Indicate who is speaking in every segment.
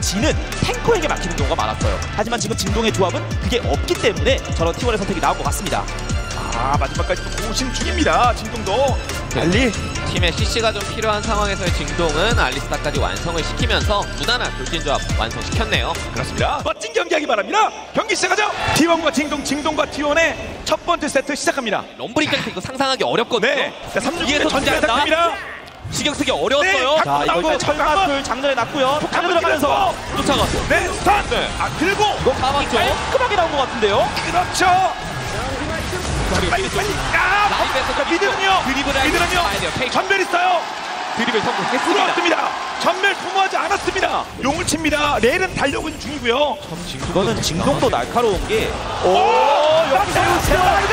Speaker 1: G는 탱커에게 막히는 경우가 많았어요. 하지만 지금 진동의 조합은 그게 없기 때문에 저런 T1의 선택이 나온 것 같습니다.
Speaker 2: 아, 마지막까지 또 고심 중입니다. 진동도. 알리.
Speaker 3: 팀의 CC가 좀 필요한 상황에서의 진동은 알리스타까지 완성을 시키면서 무난한 돌진 조합 완성시켰네요.
Speaker 2: 그렇습니다. 멋진 경기하기 바랍니다. 경기 시작하죠. T1과 진동, 진동과 T1의 첫 번째 세트 시작합니다.
Speaker 3: 럼블 입장에서 이거 상상하기 어렵거든요.
Speaker 2: 네. 자, 3점
Speaker 3: 위에서 전제한다. 신경 쓰기 어려웠어요.
Speaker 2: 네,
Speaker 1: 자, 이거 일단 철마술 장전해 놨고요. 톡 들어가면서
Speaker 3: 쫓아갔어.
Speaker 2: 네, 스턴.
Speaker 3: 네.
Speaker 2: 아, 그리고
Speaker 1: 이거
Speaker 3: 잡았죠.
Speaker 1: 깔끔하게 나온 것 같은데요.
Speaker 2: 그렇죠. 빨리. 아,
Speaker 3: 라인에서
Speaker 2: 미드는요.
Speaker 3: 드리블을 봐야 돼요. 페이크.
Speaker 2: 전멸 있어요.
Speaker 3: 드리블 성공했습니다.
Speaker 2: 들어왔습니다. 전멸 소모하지 않았습니다. 용을 칩니다. 레일은 달려오고 있는 중이고요.
Speaker 1: 이거는 진동도 날카로운 게
Speaker 2: 오, 여기 제우스.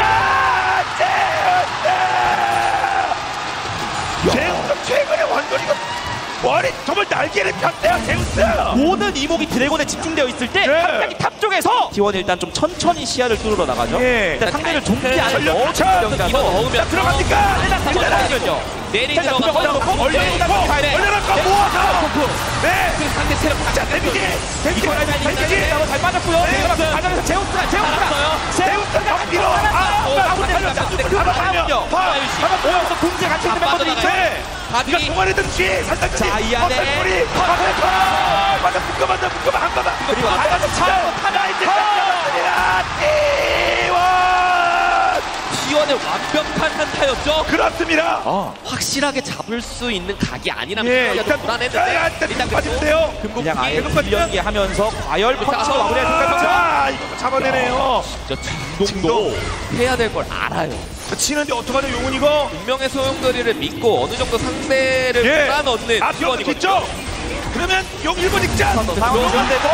Speaker 2: 제우스 최근에 완전히 머리 정말 날개를 폈대요. 제우스.
Speaker 1: 모든 이목이 드래곤에 집중되어 있을 때
Speaker 2: 네.
Speaker 1: 갑자기 탑 쪽에서 T1이 일단 좀 천천히 시야를 뚫으러 나가죠.
Speaker 2: 예.
Speaker 1: 일단 상대를 종지 않은
Speaker 2: 전력
Speaker 1: 넣은
Speaker 2: 교차.
Speaker 3: 이거
Speaker 1: 경기라서
Speaker 3: 먹으면
Speaker 2: 들어갑니까?
Speaker 3: 일단 내리
Speaker 1: 일단
Speaker 3: 들어가서
Speaker 2: 올려놓고 모아서. 네.
Speaker 3: 그 상대 체력
Speaker 2: 자, 데미지.
Speaker 1: 잘 빠졌고요.
Speaker 2: 네.
Speaker 1: 과정에서 제우스가
Speaker 2: 제우스가 뒤로.
Speaker 1: 오면서 공지에 같이 있는 멤버들이 있죠.
Speaker 2: 이거 동안이든지 살짝든지.
Speaker 1: 자, 이 안에.
Speaker 2: 맞아, 묶어맞아, 한 거다.
Speaker 1: 그리고 나가서 차고
Speaker 3: T1의 완벽한 한타였죠.
Speaker 2: 그렇습니다.
Speaker 3: 확실하게 잡을 수 있는 각이 아니라면
Speaker 2: 예,
Speaker 3: T1이
Speaker 2: 일단
Speaker 3: 불안했는데
Speaker 2: 일단 빠지세요.
Speaker 1: 그냥 아예
Speaker 2: 금곡기
Speaker 1: 연기 하면서 과열 펀치로 마무리할 생각이죠.
Speaker 2: 자, 이거 잡아내네요.
Speaker 3: 진짜 진동도 해야 될 걸 알아요.
Speaker 2: 치는데 어떡하죠, 용은 이거?
Speaker 3: 운명의 소용돌이를 믿고 어느 정도 상대를 몰아넣는
Speaker 2: 아, 비어도
Speaker 3: T1이거든요.
Speaker 2: 있죠? 그러면 용 1번 익자.
Speaker 1: 상황이 좋은데도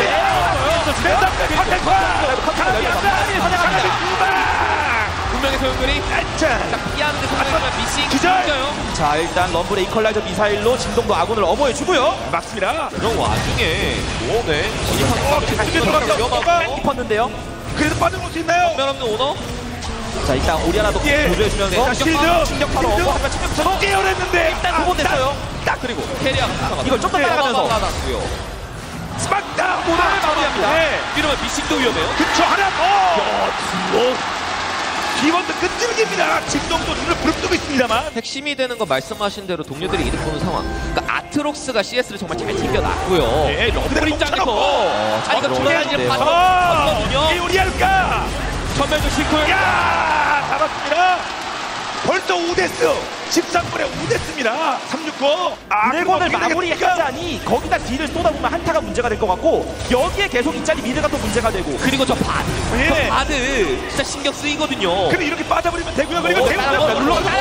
Speaker 3: 운명의 소용돌이
Speaker 2: 자,
Speaker 3: 피하는데 성공하지만 미싱
Speaker 2: 기절!
Speaker 3: 진짜요.
Speaker 1: 자, 일단 럼블의 이퀄라이저 미사일로 진동도 아군을 엄호해주고요.
Speaker 2: 맞습니다.
Speaker 3: 그런 와중에 네
Speaker 2: 이게 들어갔죠.
Speaker 3: 위험하고
Speaker 1: 깊었는데요.
Speaker 2: 그래도 빠져볼 수 있나요?
Speaker 3: 전면 없는 오너
Speaker 1: 자, 일단 오리아나도
Speaker 2: 예.
Speaker 1: 보조해주면서
Speaker 2: 자, 실드.
Speaker 1: 충격파로
Speaker 2: 실드.
Speaker 1: 하지만 충격파로
Speaker 2: 깨어냈는데
Speaker 1: 일단 두번됐어요.
Speaker 2: 딱
Speaker 3: 그리고 캐리아가 쫓아갔어요.
Speaker 1: 이걸 좀더 따라가면서
Speaker 3: 받았고요.
Speaker 2: 스마트다.
Speaker 1: 오너를 마무리합니다.
Speaker 2: 네.
Speaker 3: 이러면 미싱도 위험해요.
Speaker 2: 그쵸, 하나 더. 기본도 끈질깁니다. 진동도 눈을 부릅뜨고 있습니다만.
Speaker 3: 핵심이 되는 건 말씀하신 대로 동료들이 이득 보는 상황. 그러니까 아트록스가 CS를 정말 잘 챙겨놨고요.
Speaker 2: 예,
Speaker 3: 럼블 입장에서 자기가 돌아다니는
Speaker 1: 네.
Speaker 3: 봤거든요.
Speaker 2: 이 우리할까?
Speaker 3: 전멸도 싫고요.
Speaker 2: 야, 잡았습니다. 벌써 5데스. 13분에 5데스입니다. 369.
Speaker 1: 드래곤을 마무리하자니 거기다 딜을 쏟아보면 한타가 문제가 될 것 같고 여기에 계속 있자니 미드가 또 문제가 되고
Speaker 3: 그리고 저 바드.
Speaker 2: 예.
Speaker 3: 저 바드 진짜 신경 쓰이거든요.
Speaker 2: 근데 이렇게 빠져버리면 되고요. 그리고
Speaker 3: 따라가요.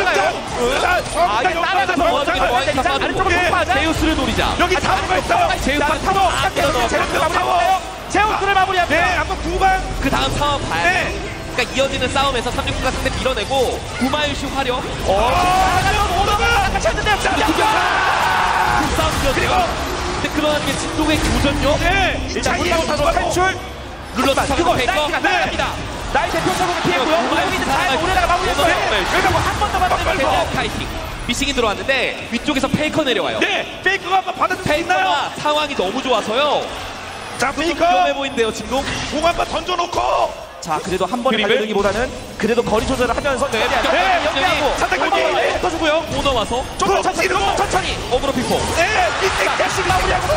Speaker 1: 따라가서 먼저 아래쪽으로
Speaker 2: 예.
Speaker 1: 폭파하자.
Speaker 3: 제우스를 노리자.
Speaker 2: 여기 타워가 있어요.
Speaker 3: 제우스가
Speaker 1: 타워 제우스를 마무리하는데요. 제우스를 마무리합니다.
Speaker 2: 네, 한번 두방.
Speaker 3: 그 다음 상황 봐야 돼.
Speaker 2: 네.
Speaker 3: 그러니까 이어지는 싸움에서 369가 상대 밀어내고 구마일시 화력.
Speaker 2: 오너가
Speaker 1: 같이 했는데요.
Speaker 3: 그 싸움이었어요. 근데 그러한 게 진동의 교전요.
Speaker 2: 네.
Speaker 1: 일단 훌라우타로 탈출.
Speaker 3: 룰러
Speaker 1: 그거
Speaker 3: 쫓아가는 페이커.
Speaker 1: 나이트가 따라갑니다. 나이 대표 적으로 피했고요. 우리는 다 오래다가 마무리했어요. 그리고 한 번 더 맞으면
Speaker 3: 대장 카이팅. 미싱이 들어왔는데 위쪽에서 페이커 내려와요.
Speaker 2: 네. 페이커가 한번 받아줄 수 있나요?
Speaker 3: 페이커가 상황이 너무 좋아서요.
Speaker 2: 자, 페이커.
Speaker 3: 위험해 보이는데요, 진동.
Speaker 2: 공 한번 던져놓고.
Speaker 1: 자, 그래도 한 번에
Speaker 3: 드리블?
Speaker 1: 달려들기보다는 그래도 거리 조절을 하면서
Speaker 3: 네,
Speaker 1: 연기하고
Speaker 2: 상대방이
Speaker 3: 붙어주고요. 오너 와서
Speaker 1: 조금 천천히
Speaker 3: 어그로 피포.
Speaker 2: 네. 밑에
Speaker 1: 다시 마무리하고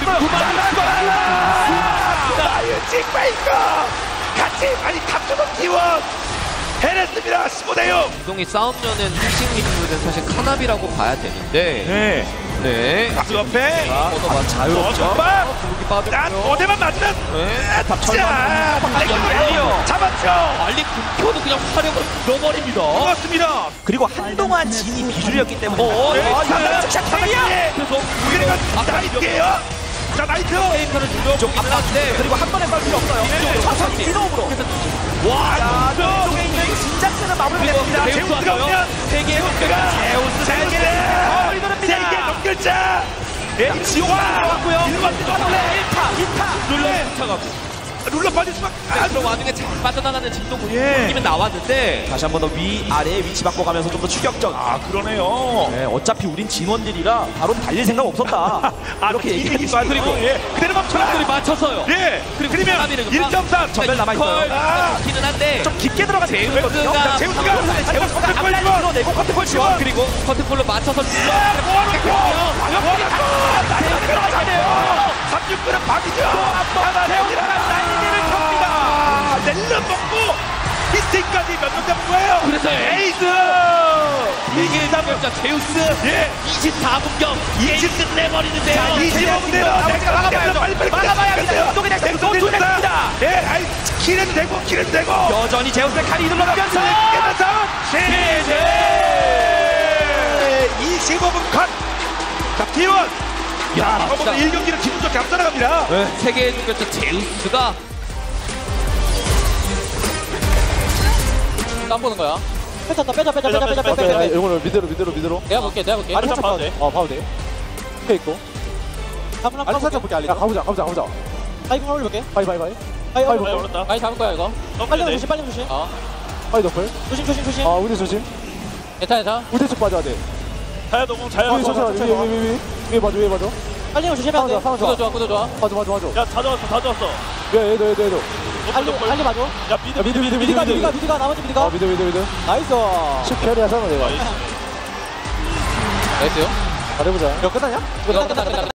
Speaker 2: 나유직 페이커. 같이 아니 탑조던 T1 해냈습니다. 15대6.
Speaker 3: 진동이 싸움려는 핵심 리플은 사실 카나비라고 봐야 되는데.
Speaker 2: 네.
Speaker 3: 네.
Speaker 2: 가수 옆에.
Speaker 1: 자유롭죠.
Speaker 3: 여기 빠졌고요.
Speaker 2: 난 어디만 맞으면
Speaker 3: 네.
Speaker 2: 자,
Speaker 3: 열려.
Speaker 2: 잡았죠.
Speaker 3: 알리 굶겨도 그냥 화력을 잃어버립니다.
Speaker 2: 고맙습니다.
Speaker 1: 그리고 한동안 진이 비주류였기 때문에
Speaker 3: 그래서
Speaker 2: 그리고 나이트예요. 자, 나이트.
Speaker 3: 페이커를 누려보긴 한데.
Speaker 1: 그리고 한 번에 썰 필요 없어요. 천천히 스노우로.
Speaker 3: 와,
Speaker 1: 쪽에 있는 진작스는 마무리됩니다.
Speaker 2: 제우스가 오면
Speaker 3: 세계의
Speaker 2: 제우스가 세계 넘결자.
Speaker 1: 지옥 들어갔고요.
Speaker 2: 1번
Speaker 1: 1타
Speaker 3: 룰러 쫓아가고.
Speaker 2: 룰러 빠질 수밖에.
Speaker 3: 그 와중에 잘 빠져나가는 진동
Speaker 2: 예.
Speaker 3: 느낌은 나왔는데
Speaker 1: 다시 한 번 더 위아래에 위치 바꿔가면서 좀 더 추격전.
Speaker 2: 그러네요.
Speaker 1: 네, 어차피 우린 진원들이라 바로 달릴 생각 없었다. 이렇게 얘기할 수 있고.
Speaker 2: 그리고 예. 그대로 멈춰라.
Speaker 3: 사람들이 맞춰서요.
Speaker 2: 예.
Speaker 3: 그리고
Speaker 2: 그러면
Speaker 3: 사람이는
Speaker 2: 1.3
Speaker 1: 전멸 남아있어요.
Speaker 3: 기는 한데
Speaker 1: 좀 깊게 들어가는
Speaker 3: 제우스가
Speaker 2: 제우스가
Speaker 1: 앞라인 밀어내고 커트콜 지원.
Speaker 3: 그리고 커트폴로 맞춰서
Speaker 1: 들어가야 돼요.
Speaker 2: 36분은 박이죠.
Speaker 1: 세우가 라인을 탑니다.
Speaker 2: 넬름 먹고 히스팅까지 몇 명 잡은 거예요.
Speaker 3: 그래서
Speaker 2: 에이스.
Speaker 3: 이게 남자 제우스
Speaker 2: 예.
Speaker 3: 24분경 이게 끝내버리는데요.
Speaker 2: 25분대요.
Speaker 1: 내가 막아봐야죠. 막아봐야 합니다. 이쪽에 대해서 또 됩니다.
Speaker 2: 예. 아이 킬은 되고.
Speaker 1: 여전히 제우스의 칼이 눌러가면서
Speaker 2: 깨면서 시제 25분 컷. 자, T1. 야,
Speaker 3: 진짜.
Speaker 2: 1경기를 기분 좋게 앞서나갑니다.
Speaker 3: 세계의 중결자 제우스가
Speaker 4: 땀 보는 거야.
Speaker 5: 빼자.
Speaker 4: 이거를 미드로. 내가 볼게.
Speaker 5: 아니 살짝 봐도 돼.
Speaker 4: 봐도 돼. 앞에 있고.
Speaker 5: 아니 살짝 볼게 알리.
Speaker 4: 야, 가보자.
Speaker 5: 파이브 올려볼게.
Speaker 4: 바이.
Speaker 5: 오른다.
Speaker 4: 바이 잡을 거야, 이거.
Speaker 5: 빨리 조심.
Speaker 4: 바이 너플.
Speaker 5: 조심.
Speaker 4: 우대 조심.
Speaker 3: 괜찮아.
Speaker 4: 우대 쪽 빠져야 돼.
Speaker 2: 자야 너무 자야.
Speaker 4: 위에 천천히. 위에 봐줘.
Speaker 5: 빨리 조심해야 돼.
Speaker 4: 상황 좋아. 구도 좋아. 맞아.
Speaker 2: 야, 다 잡았어.
Speaker 4: 얘도.
Speaker 5: 빨리 봐줘.
Speaker 2: 야, 미드.
Speaker 5: 미드가 나머지 미드가.
Speaker 4: 미드.
Speaker 5: 나이스.
Speaker 4: 10캐리 하잖아, 내가.
Speaker 3: 나이스요?
Speaker 4: 잘해보자.
Speaker 5: 이거 끝나냐?
Speaker 4: 끝나.